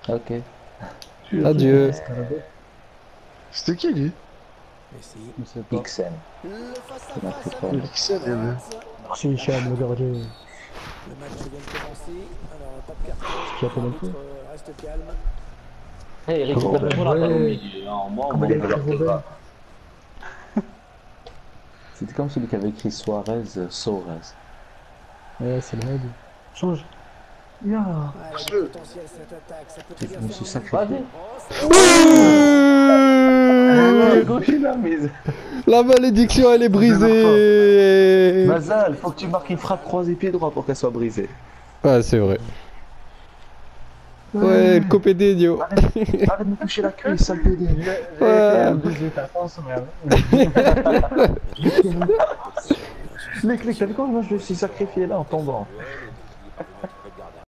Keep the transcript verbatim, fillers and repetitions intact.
Ok. Adieu. C'était qui lui? Messi. Je sais pas. X M. Le face à Il m'a face fait avec peur. Ixon, il y avait. Merci Hicham, le gardien. Le match vient de commencer. Alors, pas de carton. Qui a fait le L'arbitre, coup euh, reste calme. Hey, récupère toujours la balle au Ouais. milieu. Hein. Moi, on Comment va il a fait le Robin? C'était comme celui qui avait écrit Suarez, euh, Suarez. Ouais, c'est le mode. Change. Ya. Ah, elle a du potentiel cette attaque. Ça peut très Je bien me faire suis un sacrifié. Oh, c'est- Le gauche il a mise. La malédiction, elle est brisée. Mazal, faut que tu marques une frappe croisée pied droit pour qu'elle soit brisée. Ah, c'est vrai. Ouais, le copédénio. Arrête de me toucher la cuisse, sale pédé. Ouais. dix-huit à France, merde. Les clics, t'as vu quand moi je me suis sacrifié là en tombant?